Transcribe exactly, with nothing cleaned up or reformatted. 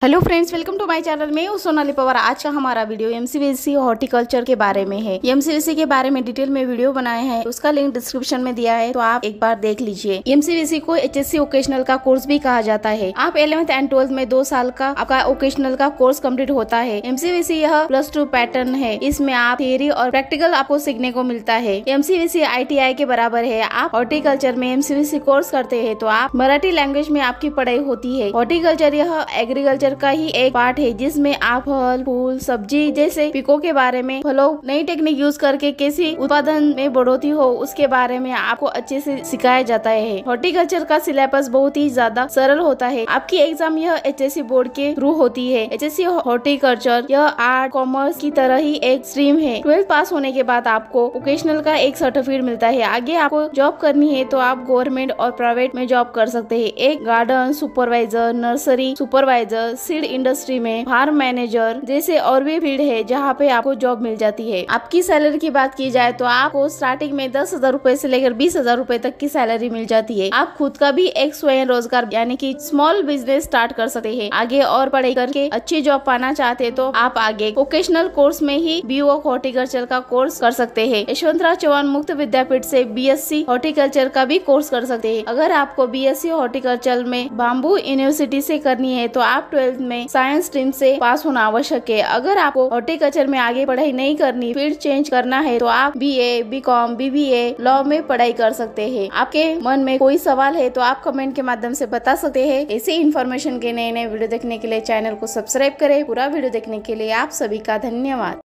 Hello friends, welcome to my channel. मैं हूं सोनाली पवार। आज का हमारा वीडियो एमसीवीसी हॉर्टिकल्चर के बारे में है। एमसीवीसी के बारे में डिटेल में वीडियो बनाए हैं, उसका लिंक डिस्क्रिप्शन में दिया है, तो आप एक बार देख लीजिए। एमसीवीसी को एचएससी ओकेशनल का कोर्स भी कहा जाता है। आप इलेवेंथ एंड ट्वेल्थ में दो साल का आपका ओकेशनल का कोर्स कम्प्लीट होता है। एमसीवीसी यह प्लस टू पैटर्न है। इसमें आप थियरी और प्रैक्टिकल आपको सीखने को मिलता है। एमसीवीसी आईटीआई के बराबर है। आप हॉर्टिकल्चर में एमसीवीसी कोर्स करते हैं तो आप मराठी लैंग्वेज में आपकी पढ़ाई होती है। हॉर्टिकल्चर यह एग्रीकल्चर का ही एक पार्ट है, जिसमें आप फल, फूल, सब्जी जैसे पिको के बारे में, फलों नई टेक्निक यूज करके कैसे उत्पादन में बढ़ोतरी हो उसके बारे में आपको अच्छे से सिखाया जाता है। हॉर्टिकल्चर का सिलेबस बहुत ही ज्यादा सरल होता है। आपकी एग्जाम यह एचएससी बोर्ड के थ्रू होती है। एचएससी हॉर्टिकल्चर यह आर्ट कॉमर्स की तरह ही एक स्ट्रीम है। ट्वेल्थ पास होने के बाद आपको वोकेशनल का एक सर्टिफिकेट मिलता है। आगे आपको जॉब करनी है तो आप गवर्नमेंट और प्राइवेट में जॉब कर सकते हैं। एक garden supervisor, nursery supervisor, seed industry में फार्म मैनेजर जैसे और भी फील्ड है जहाँ पे आपको जॉब मिल जाती है। आपकी सैलरी की बात की जाए तो आपको स्टार्टिंग में दस हजार रूपए से लेकर बीस हजार रूपए तक की सैलरी मिल जाती है। आप खुद का भी एक स्वयं रोजगार यानी कि स्मॉल बिजनेस स्टार्ट कर सकते हैं। आगे और पढ़ाई करके अच्छी जॉब पाना चाहते हैं तो आप आगे वोकेशनल कोर्स में ही बीओ हॉर्टिकल्चर का कोर्स कर सकते हैं। यशवंतराव चौहान मुक्त विद्यापीठ से बीएससी हॉर्टिकल्चर का भी कोर्स कर सकते हैं। अगर आपको बीएससी हॉर्टिकल्चर में बाम्बू यूनिवर्सिटी से करनी है तो आप ट्वेल्थ में साइंस स्ट्रीम से पास होना आवश्यक है। अगर आपको हॉर्टिकल्चर में आगे पढ़ाई नहीं करनी, फील्ड चेंज करना है तो आप बीए, बीकॉम, बीबीए, लॉ में पढ़ाई कर सकते हैं। आपके मन में कोई सवाल है तो आप कमेंट के माध्यम से बता सकते हैं। ऐसे इन्फॉर्मेशन के नए नए वीडियो देखने के लिए चैनल को सब्सक्राइब करें। पूरा वीडियो देखने के लिए आप सभी का धन्यवाद।